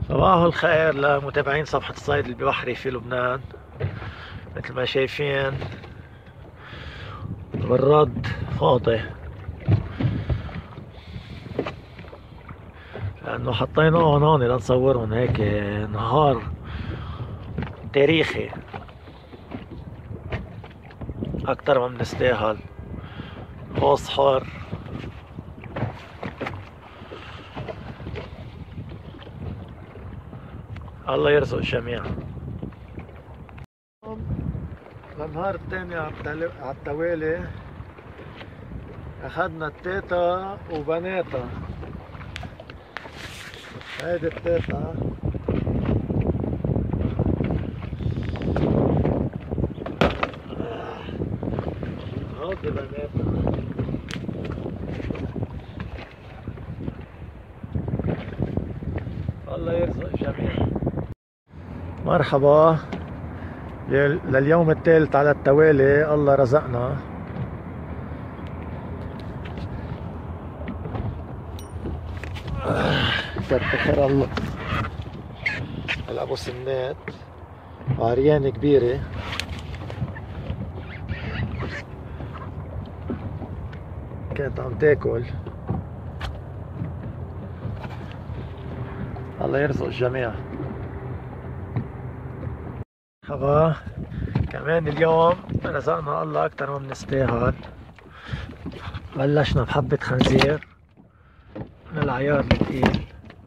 صباح الخير لمتابعين صفحة الصيد البحري في لبنان. مثل ما شايفين البراد فاضي لأنه حطيناهم هون لنصورهم هيك نهار تاريخي أكتر ما بنستاهل. غوص حر. الله يرزق الجميع. النهار الثاني على التوالي أخذنا التيتا وبناتها. هيدي التيتا هودي بناتها. الله يرزق الجميع. مرحبا. لليوم الثالث على التوالي الله رزقنا. كتر خير الله. الابو سنات عريانة كبيرة كانت عم تاكل. الله يرزق الجميع. مرحبا. كمان اليوم رزقنا الله اكتر ما بنستاهل. بلشنا بحبة خنزير من العيار الثقيل،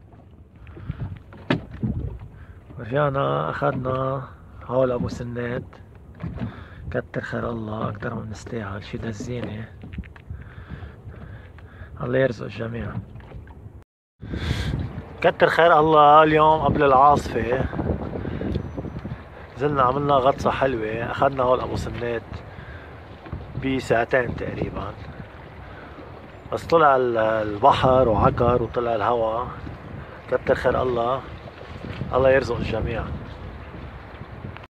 ورجعنا اخذنا هول ابو سنات. كتر خير الله اكتر ما بنستاهل. شي دزينة. الله يرزق الجميع. كتر خير الله. اليوم قبل العاصفة نزلنا عملنا غطسة حلوة. اخذنا هول ابو سنات بساعتين تقريبا، بس طلع البحر وعكر وطلع الهواء. كتر خير الله. الله يرزق الجميع.